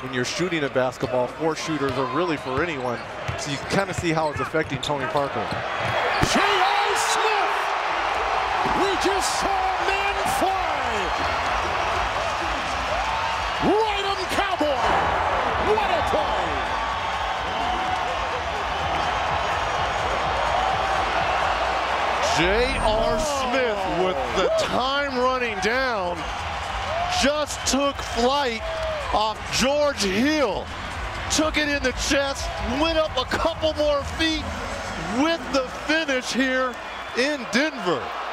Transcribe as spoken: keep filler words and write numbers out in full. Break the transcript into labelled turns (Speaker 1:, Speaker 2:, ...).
Speaker 1: when you're shooting a basketball, four shooters or really for anyone. So you can kind of see how it's affecting Tony Parker.
Speaker 2: J R. Smith! We just saw men fly! Ride 'em, Cowboy! What a play!
Speaker 3: J R. Smith, with the time running down, just took flight off George Hill. Took it in the chest, went up a couple more feet with the finish here in Denver.